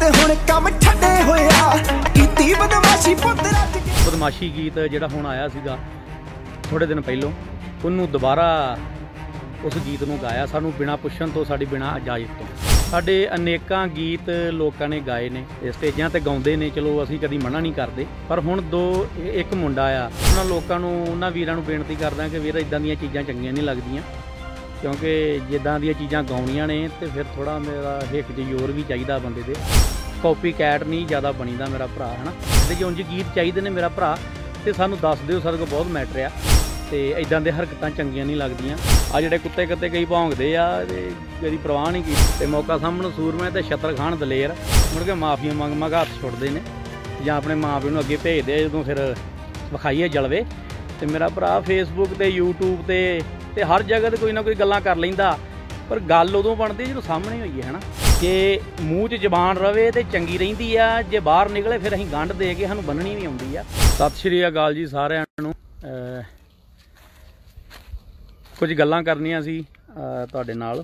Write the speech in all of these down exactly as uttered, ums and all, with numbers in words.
हुण कम छड्डे होया कीती बदमाशी पुत रज के बदमाशी गीत जिहड़ा हुण आया सीगा थोड़े दिन पहलों उन्होंने दोबारा उस गीत नूं गाया सानूं बिना पुछण तो साडी बिना इजाजत तो साडे अनेकां गीत लोकां ने गाए ने स्टेजां ते गाउंदे ने चलो असीं कदी मना नहीं करदे पर हुण दो एक मुंडा आ उन्हां लोकां नूं उन्हां वीरां नूं बेनती करदा कि वीर इदां दीयां चीज़ां चंगीआं नहीं लगदियां क्योंकि जिद्दां दीयां चीज़ां गाउणीआं ने ते फिर थोड़ा मेरा हिक च जोर भी चाहिदा बंदे दे कॉपी कैट नहीं ज़्यादा बनीदा मेरा भरा है ना ते जे उंज गीत चाहिए ने मेरा भरा तो सानूं दस दिओ साडे कोल बहुत मैटर आ ते इदां दे हरकतां चंगीआं नहीं लगदियां आ जिहड़े कुत्ते कत्ते कई भौंकदे आ ते कदी परवाह नहीं कीती ते मौका सामने सूरमे ते छतर खान दलेर मुड़ के माफिया मंग मंग हत्थ छुड़दे ने जां अपने मां प्यो नूं अगे भेजदे जदों फिर विखाईए जलवे ते मेरा भरा फेसबुक ते यूट्यूब ते ते हर जगह ते कोई ना कोई गल्लां कर लैंदा पर गल उदों बनदी जदों सामने होईए है ना कि मूँह च जबान रवे तो चंगी रहिंदी आ जे बाहर निकले फिर असीं गंढ दे के सानूं बन्नणी भी आउंदी आ। सत श्री अकाल जी सारिआं नूं कुछ गल्लां करनियां सी तुहाडे नाल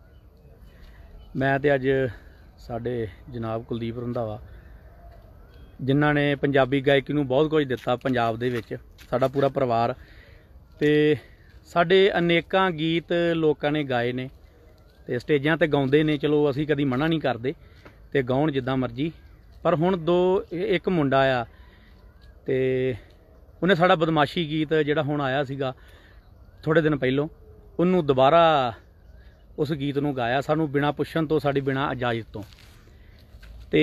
मैं ते अज साडे जनाब कुलदीप रंधावा जिन्हां ने पंजाबी गायकी नूं बहुत कुछ दिता पंजाब दे विच साडा पूरा परिवार ते साडे अनेकां गीत लोकां ने गाए ने ते स्टेजां ते गाउंदे ने चलो असीं कदी मना नहीं करदे ते गाउण जिद्दां मर्जी पर हुण दो एक मुंडा आ ते उन्हें साडा बदमाशी गीत जिहड़ा हुण आया सीगा थोड़े दिन पहलों उन्होंने दोबारा उस गीत नूं गाया सानूं बिना पुछण तो साडी बिना इजाजत तो ते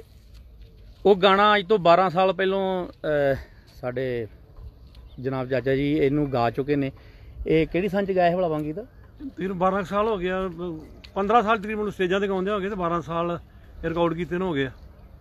वो गाना अज तो बारह साल पहलों साडे जनाब चाचा जी इनू गा चुके ने ये किहड़ी सन च गाया है भला गीत तकरीबन बारह साल हो गया पंद्रह साल तकरीबन स्टेजा ते गाउंदे हो गए तो बारह साल रिकॉर्ड कीते हो गए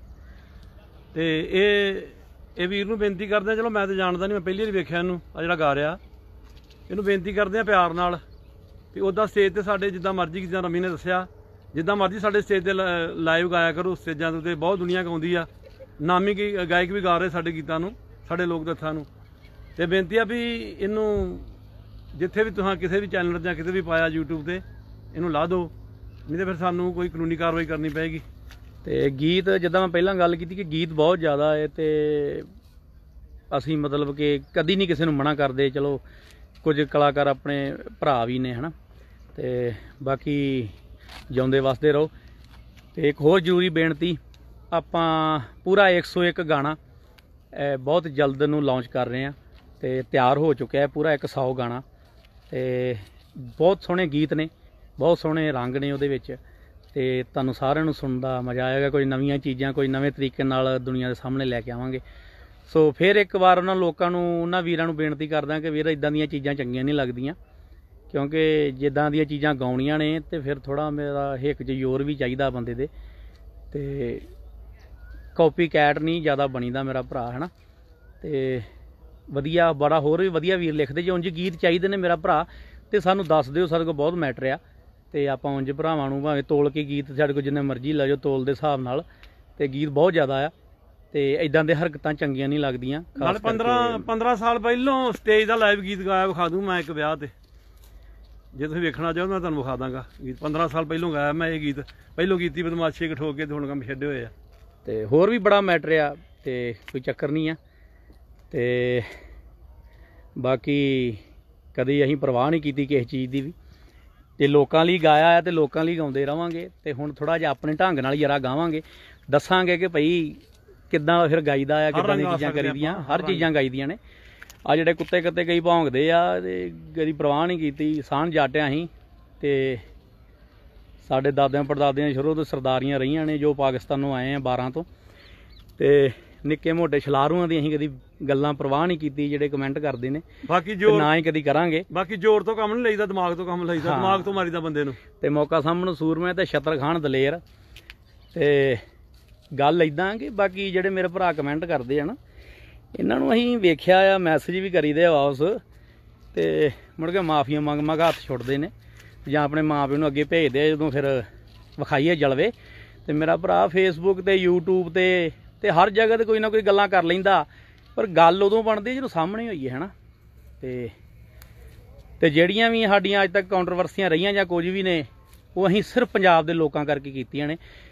तो ये ये वीर नूं बेनती करदे चलो मैं तो जानदा नहीं मैं पहली बार वेखिआ इनू आ जिहड़ा गा रिहा इनू बेनती करदे आ प्यार नाल भी उदा स्टेज ते साडे जिद्दां मर्जी जिद्दां रमी ने दस्सिआ जिद्दां मर्जी साडे स्टेज ते लाइव गाया करो स्टेजां ते बहुत दुनिया गाउंदी आ नामी गायक भी गा रहे साडे गीतां नूं साडे लोक तत्थां नूं ते बेनती आ भी इनू जिथे भी तुहां किसी भी चैनल जां किते भी पाया यूट्यूब ते इनू ला दो नहीं तो फिर सानू कोई कानूनी कार्रवाई करनी पेगी। तो गीत जिद्दां मैं पहलां गल कीती कि गीत बहुत ज़्यादा है तो असीं मतलब कि कदी नहीं किसी नूं मना करदे चलो कुछ कलाकार अपने भरा भी ने है ना तो बाकी जिउंदे वसदे रहो। तो एक होर जरूरी बेनती आपां पूरा एक सौ एक गाना बहुत जल्द नूं लॉन्च कर रहे हैं तो तैयार हो चुका है पूरा एक सौ गाना तो बहुत सोहने गीत ने बहुत सोहने रंग ने उहदे विच ते तुहानूं सारिआं नूं सुणन दा मज़ा आएगा कोई नवीआं चीज़ां कोई नवें तरीके नाल दुनिया दे सामने लैके आवांगे। सो फिर एक बार उन्हां लोकां नूं उन्हां वीरां नूं बेनती करदा कि वीर इदां दीयां चीज़ां चंगीआं नहीं लगदियां क्योंकि जिद्दां दीयां चीज़ां गाउणीआं ने ते फिर थोड़ा मेरा हिक च जोर भी चाहिदा बंदे दे ते कॉपी कैट नहीं ज़्यादा बनीदा मेरा भरा है ना ते वधिया बड़ा होर भी वधिया वीर लिखदे जे उंज गीत चाहिए ने मेरा भरा तो सानूं दस दिओ साडे कोल बहुत मैटर आ ते आपां उंज भरावां नूं भावें तोल के गीत साडे कोल जिन्ने मर्जी लै जाओ तोल दे हिसाब नाल ते गीत बहुत ज़्यादा आ ते इदां दे हरकतां चंगीआं नहीं लगदियां। नाल पंद्रह पंद्रह साल पहलों स्टेज दा लाइव गीत गाया विखा दूँ मैं एक ब्याह ते जे तुसीं वेखना चाहो मैं तुहानूं विखा दांगा गीत पंद्रह साल पहलों गाया मैं ये गीत पहलों कीती बदमाशी एक ठोक के ते हुण कम्म छड्डे होए आ ते होर भी बड़ा मैटर आ ते कोई चक्कर नहीं आ ते बाकी कदी असीं परवाह नहीं कीती किसी चीज़ की भी ते लोकां लई गाया है तो लोकां लई गाउंदे रहांगे ते हुण थोड़ा जिहा अपने ढंग नाल जरा गावांगे दस्सांगे कि भई किद्दां फिर गाईदा आ किद्दां दी चीज़ां करीदियां हर चीज़ां गाईदियां ने आ जिहड़े कुत्ते कत्ते कई भौंकदे आ ते कदी परवाह नहीं कीती सान जट असीं ते साडे दादियां परदादियां शुरू तो सरदारियां रहियां ने जो पाकिस्तानों आए हैं बारह तो ते निक्के मोटे छलारूआं दी असीं कदी गल्लां परवाह नहीं कीती जिहड़े कमेंट करदे ने बाकी जो ना ही कदी करांगे बाकी जोर तो काम नहीं लईदा दिमाग तो काम लईदा दिमाग तो मारीदा बंदे नूं ते मौका सामने सूरमे ते छतर खान दलेर ते गल इदां कि बाकी जिहड़े मेरे भरा कमेंट करदे आ ना इन्हां नूं असीं वेखिआ आ मैसेज भी करीदे आ वापस ते मुड़ के माफिया मंग मंग हत्थ छुड़दे ने जां अपने मां प्यो नूं अगे भेजदे जदों फिर विखाईए जलवे ते मेरा भरा फेसबुक ते यूट्यूब ते ते हर जगह ते कोई ना कोई गल्लां कर लैंदा पर गल उदों बनदी जदों सामने होईए है ना ते ते जिहड़ियां भी साडीआं अज तक कॉन्ट्रोवर्सियां रहियां जां कुछ भी ने वो असीं सिर्फ पंजाब दे लोकां करके कीतियां ने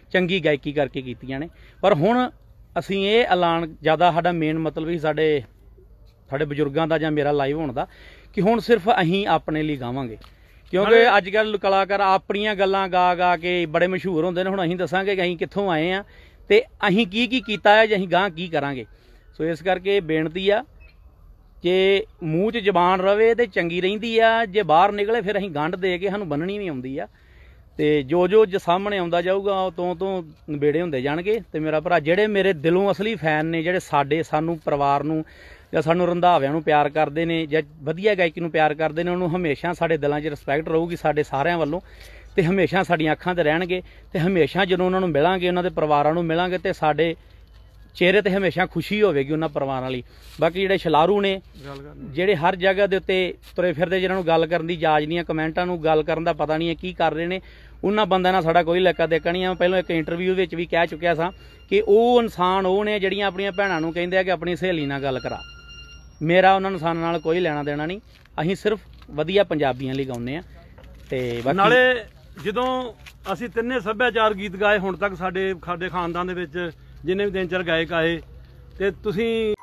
ਚੰਗੀ ਗਾਇਕੀ ਕਰਕੇ ਕੀਤੀਆਂ ਨੇ। ਪਰ ਹੁਣ ਅਸੀਂ ਇਹ ਐਲਾਨ ਜ਼ਿਆਦਾ ਸਾਡਾ ਮੇਨ ਮਤਲਬ ਹੀ ਸਾਡੇ ਸਾਡੇ ਬਜ਼ੁਰਗਾਂ ਦਾ ਜਾਂ ਮੇਰਾ ਲਾਈਵ ਹੋਣ ਦਾ ਕਿ ਹੁਣ ਸਿਰਫ ਅਸੀਂ ਆਪਣੇ ਲਈ ਗਾਵਾਂਗੇ, ਕਿਉਂਕਿ ਅੱਜ ਕੱਲ੍ਹ ਕਲਾਕਾਰ ਆਪਣੀਆਂ ਗੱਲਾਂ ਗਾ ਗਾ ਕੇ ਬੜੇ ਮਸ਼ਹੂਰ ਹੁੰਦੇ ਨੇ। ਹੁਣ ਅਸੀਂ ਦੱਸਾਂਗੇ ਕਿ ਅਸੀਂ ਕਿੱਥੋਂ ਆਏ ਆ ਤੇ ਅਸੀਂ ਕੀ ਕੀ ਕੀਤਾ ਹੈ ਜਾਂ ਅਸੀਂ ਗਾਂ ਕੀ ਕਰਾਂਗੇ। ਸੋ ਇਸ ਕਰਕੇ ਬੇਨਤੀ ਆ ਕਿ ਮੂੰਹ 'ਚ ਜ਼ਬਾਨ ਰਵੇ ਤੇ ਚੰਗੀ ਰਹਿੰਦੀ ਆ, ਜੇ ਬਾਹਰ ਨਿਕਲੇ ਫਿਰ ਅਸੀਂ ਗੰਢ ਦੇ ਕੇ ਸਾਨੂੰ ਬੰਨਣੀ ਵੀ ਆਉਂਦੀ ਆ। ਤੇ ਜੋ ਜੋ ਸਾਹਮਣੇ ਆਉਂਦਾ ਜਾਊਗਾ ਉਹ ਤੋਂ ਤੋਂ ਨਬੇੜੇ ਹੁੰਦੇ ਜਾਣਗੇ। ਤੇ ਮੇਰਾ ਭਰਾ ਜਿਹੜੇ ਮੇਰੇ ਦਿਲੋਂ ਅਸਲੀ ਫੈਨ ਨੇ, ਜਿਹੜੇ ਸਾਡੇ ਸਾਨੂੰ ਪਰਿਵਾਰ ਨੂੰ ਜਾਂ ਸਾਨੂੰ ਰੰਧਾਵਿਆਂ ਨੂੰ ਪਿਆਰ ਕਰਦੇ ਨੇ ਜਾਂ ਵਧੀਆ ਗਾਇਕੀ ਨੂੰ ਪਿਆਰ ਕਰਦੇ ਨੇ, ਉਹਨੂੰ ਹਮੇਸ਼ਾ ਸਾਡੇ ਦਿਲਾਂ 'ਚ ਰਿਸਪੈਕਟ ਰਹੂਗੀ ਸਾਡੇ ਸਾਰਿਆਂ ਵੱਲੋਂ ਤੇ ਹਮੇਸ਼ਾ ਸਾਡੀਆਂ ਅੱਖਾਂ 'ਤੇ ਰਹਿਣਗੇ। ਤੇ ਹਮੇਸ਼ਾ ਜਦੋਂ ਉਹਨਾਂ ਨੂੰ ਮਿਲਾਂਗੇ, ਉਹਨਾਂ ਦੇ ਪਰਿਵਾਰਾਂ ਨੂੰ ਮਿਲਾਂਗੇ ਤੇ ਸਾਡੇ ਚਿਹਰੇ ਤੇ ਹਮੇਸ਼ਾ ਖੁਸ਼ੀ ਹੋਵੇਗੀ ਉਹਨਾਂ ਪਰਿਵਾਰਾਂ ਲਈ। ਬਾਕੀ ਜਿਹੜੇ ਛਲਾਰੂ ਨੇ, ਜਿਹੜੇ ਹਰ ਜਗ੍ਹਾ ਦੇ ਉੱਤੇ ਤੁਰੇ ਫਿਰਦੇ, ਜਿਹਨਾਂ ਨੂੰ ਗੱਲ ਕਰਨ ਦੀ ਜਾਚ ਨਹੀਂ ਹੈ, ਕਮੈਂਟਾਂ ਨੂੰ ਗੱਲ ਕਰਨ ਦਾ ਪਤਾ ਨਹੀਂ ਹੈ ਕੀ ਕਰ ਰਹੇ ਨੇ, ਉਹਨਾਂ ਬੰਦਿਆਂ ਨਾਲ ਸਾਡਾ ਕੋਈ ਲੈਕਾ ਦੇਕਾ ਨਹੀਂ ਆ। ਪਹਿਲਾਂ ਇੱਕ ਇੰਟਰਵਿਊ ਵਿੱਚ ਵੀ ਕਹਿ ਚੁੱਕਿਆ ਸਾਂ ਕਿ ਉਹ ਇਨਸਾਨ ਉਹ ਨੇ ਜਿਹੜੀਆਂ ਆਪਣੀਆਂ ਭੈਣਾਂ ਨੂੰ ਕਹਿੰਦੇ ਆ ਕਿ ਆਪਣੀ ਸਹੇਲੀ ਨਾਲ ਗੱਲ ਕਰਾ। ਮੇਰਾ ਉਹਨਾਂ ਇਨਸਾਨਾਂ ਨਾਲ ਕੋਈ ਲੈਣਾ ਦੇਣਾ ਨਹੀਂ, ਅਸੀਂ ਸਿਰਫ ਵਧੀਆ ਪੰਜਾਬੀਆਂ ਲਈ ਗਾਉਂਦੇ ਆ। ਤੇ ਨਾਲੇ ਜਦੋਂ ਅਸੀਂ ਤਿੰਨੇ ਸੱਭਿਆਚਾਰ ਗੀਤ ਗਾਏ ਹੁਣ ਤੱਕ, ਸਾਡੇ ਸਾਡੇ ਖਾਨਦਾਨ ਦੇ ਵਿੱਚ ਜਿੰਨੇ ਵੀ ਤਿੰਨ ਚਾਰ ਗਾਇਕ ਆਏ, ਤੇ ਤੁਸੀਂ